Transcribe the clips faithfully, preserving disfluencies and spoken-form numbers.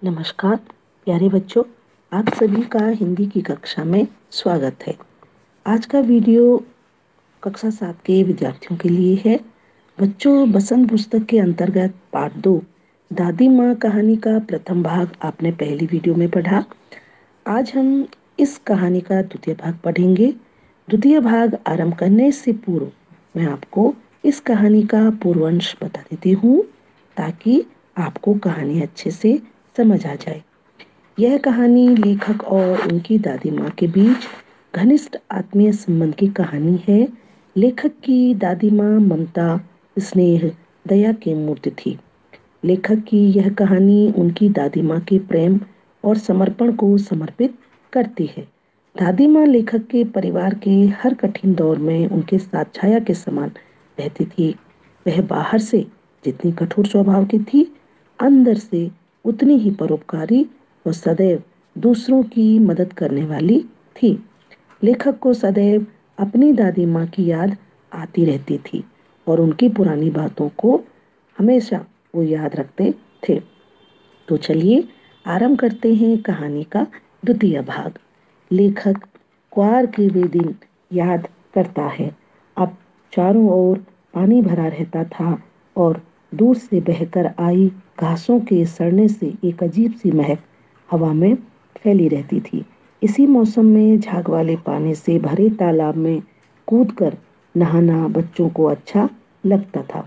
नमस्कार प्यारे बच्चों, आप सभी का हिंदी की कक्षा में स्वागत है। आज का वीडियो कक्षा सात के विद्यार्थियों के लिए है। बच्चों, बसंत पुस्तक के अंतर्गत पाठ दो दादी माँ कहानी का प्रथम भाग आपने पहली वीडियो में पढ़ा। आज हम इस कहानी का द्वितीय भाग पढ़ेंगे। द्वितीय भाग आरंभ करने से पूर्व मैं आपको इस कहानी का पूर्वांश बता देती हूँ ताकि आपको कहानी अच्छे से समझ आ जाए। यह कहानी लेखक और उनकी दादी माँ के बीच घनिष्ठ आत्मीय संबंध की कहानी है। लेखक की दादी माँ ममता, स्नेह, दया की मूर्ति थी। लेखक की यह कहानी उनकी दादी माँ के प्रेम और समर्पण को समर्पित करती है। दादी माँ लेखक के परिवार के हर कठिन दौर में उनके साथ छाया के समान रहती थी। वह बाहर से जितनी कठोर स्वभाव की थी, अंदर से उतनी ही परोपकारी और सदैव दूसरों की मदद करने वाली थी। लेखक को सदैव अपनी दादी माँ की याद आती रहती थी और उनकी पुरानी बातों को हमेशा वो याद रखते थे। तो चलिए आरंभ करते हैं कहानी का द्वितीय भाग। लेखक क्वार के वे दिन याद करता है। अब चारों ओर पानी भरा रहता था और दूर से बहकर आई घासों के सड़ने से एक अजीब सी महक हवा में फैली रहती थी। इसी मौसम में झाग वाले पानी से भरे तालाब में कूदकर नहाना बच्चों को अच्छा लगता था।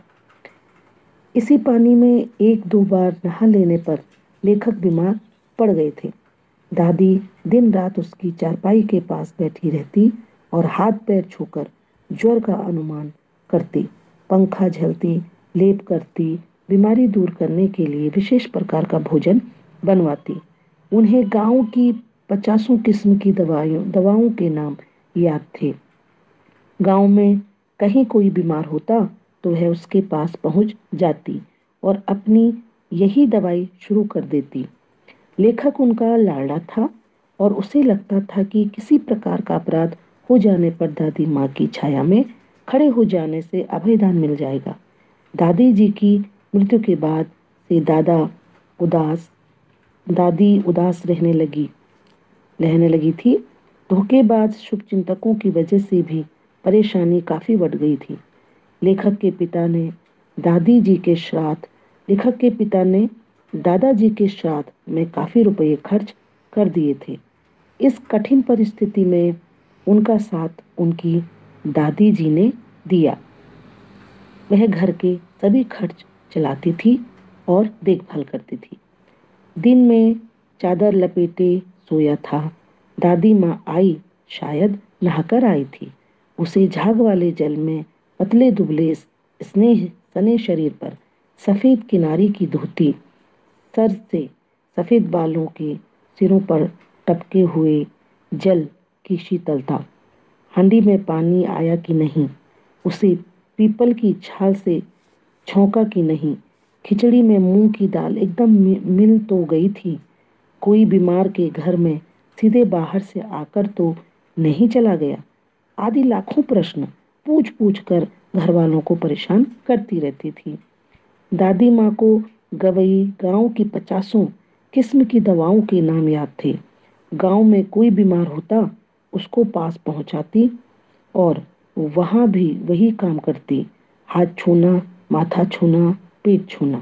इसी पानी में एक दो बार नहा लेने पर लेखक बीमार पड़ गए थे। दादी दिन रात उसकी चारपाई के पास बैठी रहती और हाथ पैर छूकर ज्वर का अनुमान करती, पंखा झलती, लेप करती, बीमारी दूर करने के लिए विशेष प्रकार का भोजन बनवाती। उन्हें गांव की पचासों किस्म की दवाइयों दवाओं के नाम याद थे। गांव में कहीं कोई बीमार होता तो वह उसके पास पहुंच जाती और अपनी यही दवाई शुरू कर देती। लेखक उनका लाडला था और उसे लगता था कि किसी प्रकार का अपराध हो जाने पर दादी माँ की छाया में खड़े हो जाने से अभयदान मिल जाएगा। दादी जी की मृत्यु के बाद से दादा उदास दादी उदास रहने लगी रहने लगी थी। धोखेबाज शुभचिंतकों की वजह से भी परेशानी काफी बढ़ गई थी। लेखक के पिता ने दादी जी के श्राद्ध लेखक के पिता ने दादाजी के श्राद्ध में काफी रुपए खर्च कर दिए थे। इस कठिन परिस्थिति में उनका साथ उनकी दादी जी ने दिया। वह घर के सभी खर्च चलाती थी और देखभाल करती थी। दिन में चादर लपेटे सोया था। दादी माँ आई, शायद नहाकर आई थी। उसे झाग वाले जल में पतले दुबले स्नेह सने शरीर पर सफेद किनारी की धोती, सर से सफेद बालों के सिरों पर टपके हुए जल की शीतलता, हांडी में पानी आया कि नहीं, उसे पीपल की छाल से छौंका कि नहीं, खिचड़ी में मूंग की दाल एकदम मिल तो गई थी, कोई बीमार के घर में सीधे बाहर से आकर तो नहीं चला गया, आदि लाखों प्रश्न पूछ पूछ कर घर वालों को परेशान करती रहती थी। दादी माँ को गवई गांव की पचासों किस्म की दवाओं के नाम याद थे। गांव में कोई बीमार होता उसको पास पहुंचाती और वहां भी वही काम करती, हाथ छूना, माथा छूना, पेट छूना।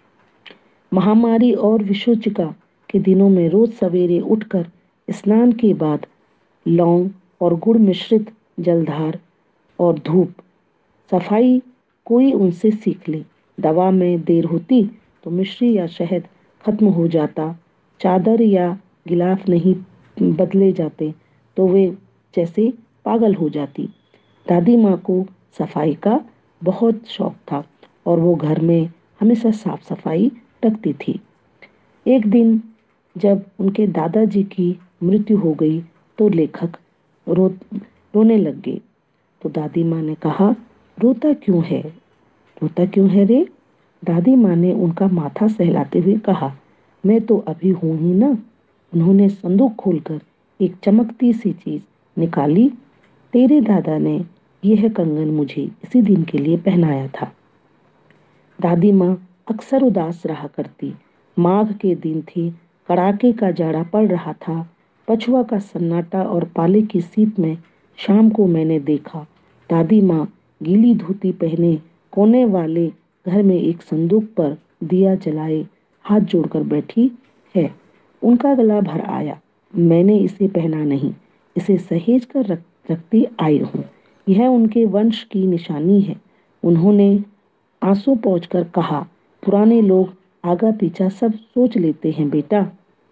महामारी और विषुचिका के दिनों में रोज सवेरे उठकर स्नान के बाद लौंग और गुड़ मिश्रित जलधार और धूप सफाई कोई उनसे सीख ले। दवा में देर होती तो मिश्री या शहद खत्म हो जाता, चादर या गिलाफ नहीं बदले जाते तो वे जैसे पागल हो जाती। दादी माँ को सफाई का बहुत शौक था और वो घर में हमेशा साफ सफाई रखती थी। एक दिन जब उनके दादाजी की मृत्यु हो गई तो लेखक रो रोने लग गए। तो दादी माँ ने कहा, रोता क्यों है रोता क्यों है रे? दादी माँ ने उनका माथा सहलाते हुए कहा, मैं तो अभी हूं ही ना। उन्होंने संदूक खोलकर एक चमकती सी चीज निकाली। तेरे दादा ने यह कंगन मुझे इसी दिन के लिए पहनाया था। दादी माँ अक्सर उदास रहा करती। माघ के दिन थे, कड़ाके का जाड़ा पड़ रहा था। पछुआ का सन्नाटा और पाले की शीत में शाम को मैंने देखा, दादी माँ गीली धोती पहने कोने वाले घर में एक संदूक पर दिया जलाए हाथ जोड़कर बैठी है। उनका गला भर आया। मैंने इसे पहना नहीं, इसे सहेज कर रख रखती आई हूँ। यह उनके वंश की निशानी है। उन्होंने आंसू पोंछकर कहा, पुराने लोग आगा पीछा सब सोच लेते हैं बेटा।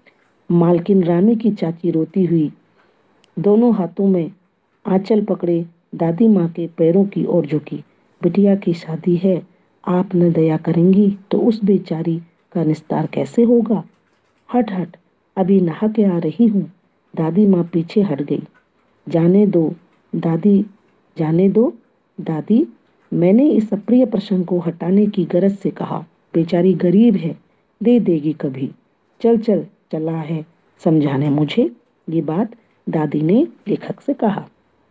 मालकिन रामी की चाची रोती हुई दोनों हाथों में आंचल पकड़े दादी माँ के पैरों की ओर झुकी। बिटिया की शादी है, आप न दया करेंगी तो उस बेचारी का निस्तार कैसे होगा। हट हट, अभी नहा के आ रही हूँ। दादी माँ पीछे हट गई। जाने दो दादी, जाने दो दादी, मैंने इस अप्रिय प्रसंग को हटाने की गरज से कहा। बेचारी गरीब है, दे देगी कभी। चल चल चला है समझाने मुझे। ये बात दादी ने लेखक से कहा।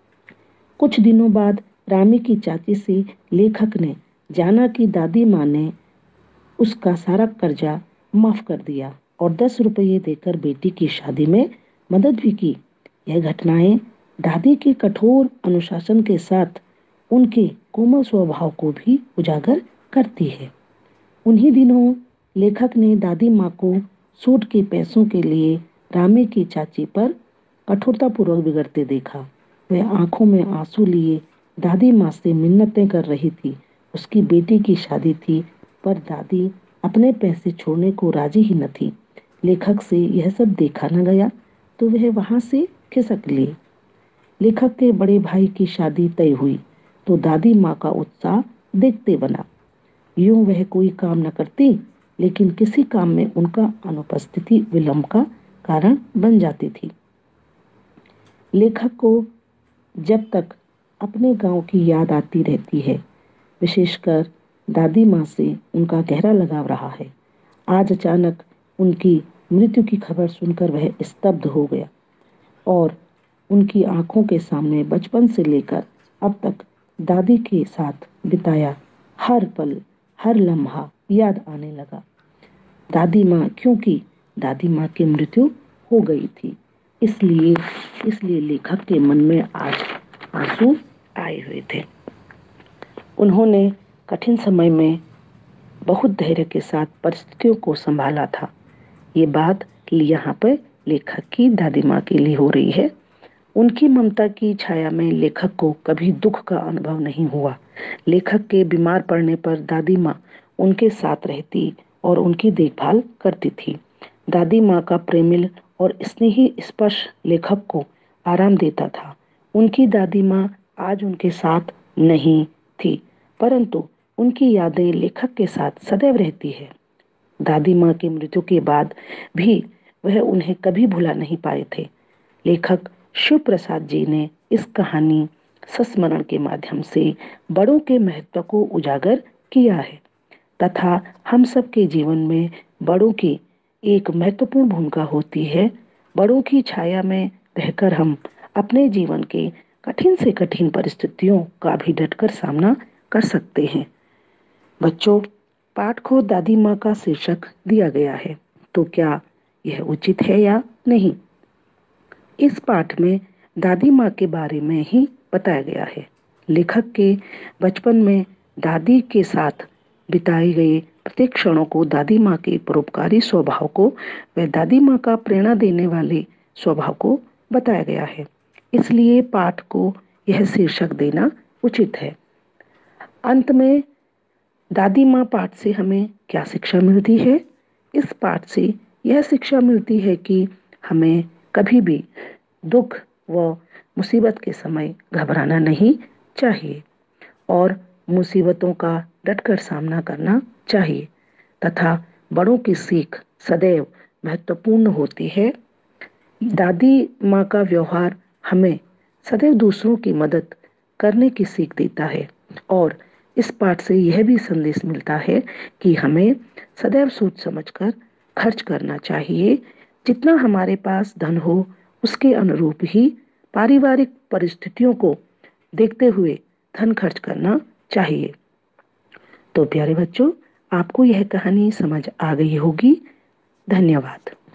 कुछ दिनों बाद रामी की चाची से लेखक ने जाना कि दादी माँ ने उसका सारा कर्जा माफ कर दिया और दस रुपये देकर बेटी की शादी में मदद भी की। यह घटनाएं दादी के कठोर अनुशासन के साथ उनके कोमल स्वभाव को भी उजागर करती है। उन्हीं दिनों लेखक ने दादी माँ को सूट के पैसों के लिए रामी की चाची पर कठोरतापूर्वक बिगड़ते देखा। वह आंखों में आंसू लिए दादी माँ से मिन्नतें कर रही थी। उसकी बेटी की शादी थी, पर दादी अपने पैसे छोड़ने को राजी ही न थी। लेखक से यह सब देखा न गया तो वह वहां से खिसक लिए। लेखक के बड़े भाई की शादी तय हुई तो दादी माँ का उत्साह देखते बना। यूं वह कोई काम न करती, लेकिन किसी काम में उनका अनुपस्थिति विलंब का कारण बन जाती थी। लेखक को जब तक अपने गांव की याद आती रहती है, विशेषकर दादी माँ से उनका गहरा लगाव रहा है। आज अचानक उनकी मृत्यु की खबर सुनकर वह स्तब्ध हो गया और उनकी आंखों के सामने बचपन से लेकर अब तक दादी के साथ बिताया हर पल, हर लम्हा याद आने लगा। दादी माँ, क्योंकि दादी माँ की मृत्यु हो गई थी, इसलिए इसलिए लेखक के मन में आज आंसू आए हुए थे। उन्होंने कठिन समय में बहुत धैर्य के साथ परिस्थितियों को संभाला था। ये बात यहाँ पर लेखक की दादी माँ के लिए हो रही है। उनकी ममता की छाया में लेखक को कभी दुख का अनुभव नहीं हुआ। लेखक के बीमार पड़ने पर दादी माँ उनके साथ रहती और उनकी देखभाल करती थी। दादी माँ का प्रेमिल और स्नेही स्पर्श लेखक को आराम देता था। उनकी दादी माँ आज उनके साथ नहीं थी, परंतु उनकी यादें लेखक के साथ सदैव रहती है। दादी माँ की मृत्यु के बाद भी वह उन्हें कभी भुला नहीं पाए थे। लेखक शिव प्रसाद जी ने इस कहानी संस्मरण के माध्यम से बड़ों के महत्व को उजागर किया है तथा हम सब के जीवन में बड़ों की एक महत्वपूर्ण भूमिका होती है। बड़ों की छाया में रहकर हम अपने जीवन के कठिन से कठिन परिस्थितियों का भी डटकर सामना कर सकते हैं। बच्चों, पाठ को दादी माँ का शीर्षक दिया गया है, तो क्या यह उचित है या नहीं? इस पाठ में दादी माँ के बारे में ही बताया गया है। लेखक के बचपन में दादी के साथ बिताए गए प्रत्येक क्षणों को, दादी माँ के परोपकारी स्वभाव को व दादी माँ का प्रेरणा देने वाले स्वभाव को बताया गया है। इसलिए पाठ को यह शीर्षक देना उचित है। अंत में दादी माँ पाठ से हमें क्या शिक्षा मिलती है? इस पाठ से यह शिक्षा मिलती है कि हमें कभी भी दुख व मुसीबत के समय घबराना नहीं चाहिए और मुसीबतों का डटकर सामना करना चाहिए तथा बड़ों की सीख सदैव महत्वपूर्ण होती है। दादी माँ का व्यवहार हमें सदैव दूसरों की मदद करने की सीख देता है और इस पाठ से यह भी संदेश मिलता है कि हमें सदैव सोच समझकर खर्च करना चाहिए। जितना हमारे पास धन हो उसके अनुरूप ही पारिवारिक परिस्थितियों को देखते हुए धन खर्च करना चाहिए। तो प्यारे बच्चों, आपको यह कहानी समझ आ गई होगी। धन्यवाद।